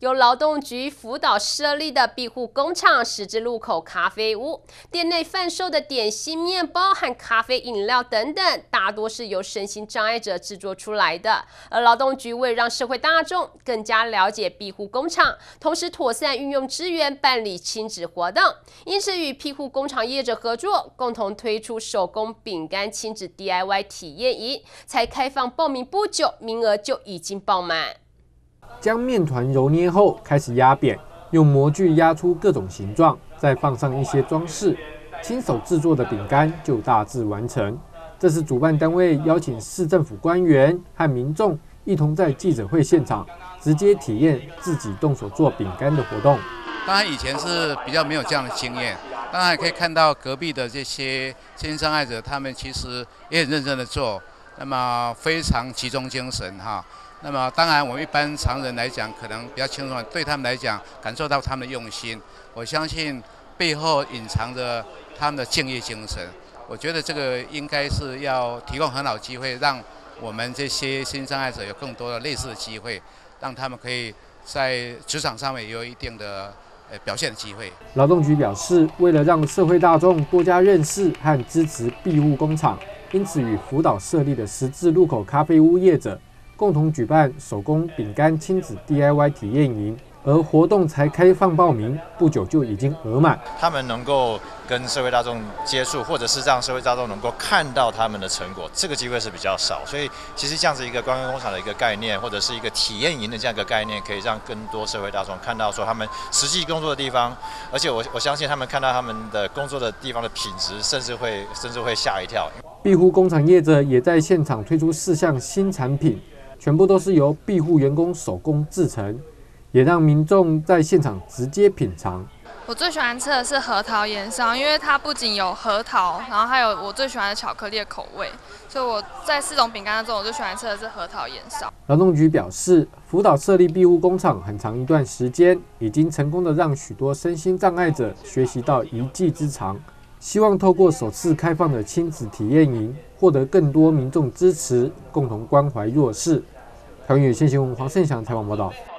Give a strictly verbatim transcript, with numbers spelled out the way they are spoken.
由劳动局辅导设立的庇护工厂十字路口咖啡屋，店内贩售的点心、面包和咖啡饮料等等，大多是由身心障碍者制作出来的。而劳动局为让社会大众更加了解庇护工厂，同时妥善运用资源办理亲子活动，因此与庇护工厂业者合作，共同推出手工饼干亲子 D I Y 体验营，才开放报名不久，名额就已经爆满。 将面团揉捏后，开始压扁，用模具压出各种形状，再放上一些装饰，亲手制作的饼干就大致完成。这是主办单位邀请市政府官员和民众一同在记者会现场直接体验自己动手做饼干的活动。 当然以前是比较没有这样的经验，当然也可以看到隔壁的这些身心障碍者，他们其实也很认真的做，那么非常集中精神哈。那么当然我们一般常人来讲可能比较轻松，对他们来讲感受到他们的用心，我相信背后隐藏着他们的敬业精神。我觉得这个应该是要提供很好的机会，让我们这些身心障碍者有更多的类似的机会，让他们可以在职场上面也有一定的呃表现的机会。 劳动局表示，为了让社会大众多加认识和支持庇护工厂，因此与辅导设立的十字路口咖啡屋业者共同举办手工饼干亲子 D I Y 体验营，而活动才开放报名，不久就已经额满。 他们能够跟社会大众接触，或者是让社会大众能够看到他们的成果，这个机会是比较少。所以，其实这样子一个观光工厂的一个概念，或者是一个体验营的这样一个概念，可以让更多社会大众看到说他们实际工作的地方，而且我我相信他们看到他们的工作的地方的品质，甚至会甚至会吓一跳。 庇护工厂业者也在现场推出四项新产品，全部都是由庇护员工手工制成，也让民众在现场直接品尝。 我最喜欢吃的是核桃盐烧，因为它不仅有核桃，然后还有我最喜欢的巧克力的口味，所以我在四种饼干中，我最喜欢吃的是核桃盐烧。 劳动局表示，辅导设立庇护工厂很长一段时间，已经成功的让许多身心障碍者学习到一技之长，希望透过首次开放的亲子体验营，获得更多民众支持，共同关怀弱势。台湾有线新闻黄胜祥采访报道。